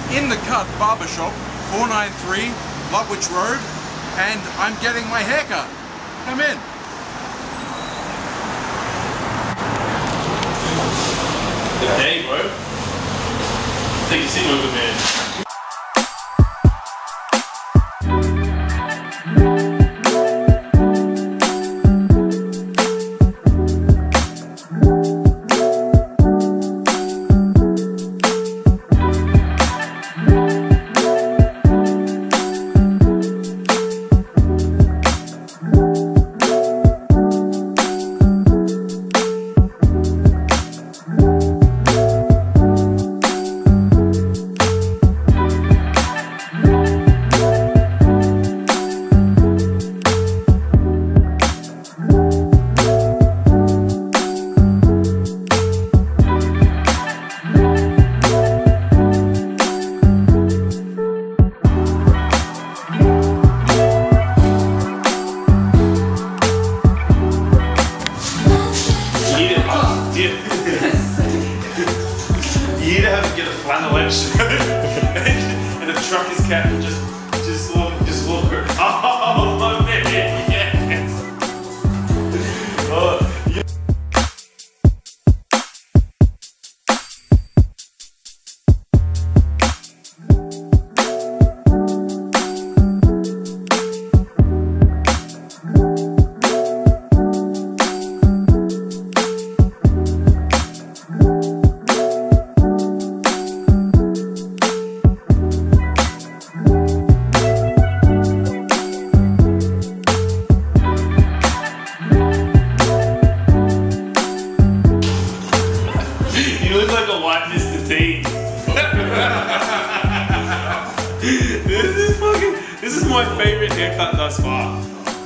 in the Cut Barbershop, 493 Lutwyche Road, and I'm getting my haircut. Come in. Good day, bro. Take your seat, my good man. You either have to get a flannel shirt and a trucker's cap and just look. Oh my man, yes. Oh, yeah. You look like a white Mr. T. This is my favorite haircut thus far.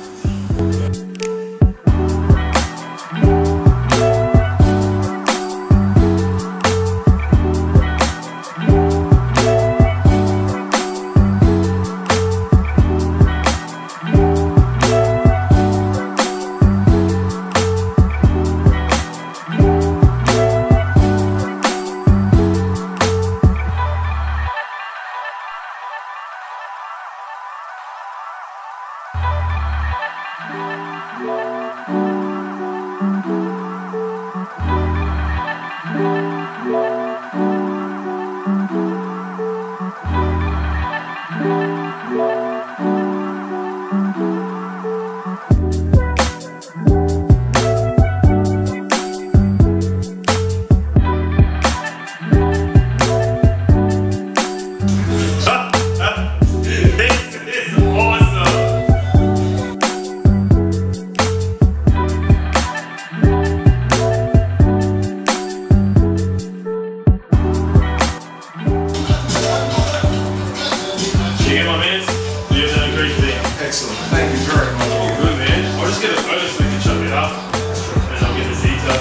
Excellent. Thank you very much. Oh, good, man. I'll just get a photo so we can chop it up. And I'll get the Tevita.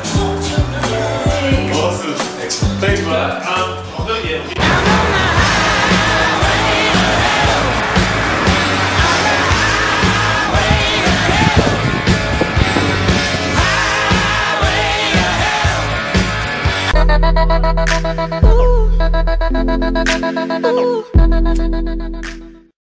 Awesome. Excellent. Thanks for that. I'll go get it. Ooh.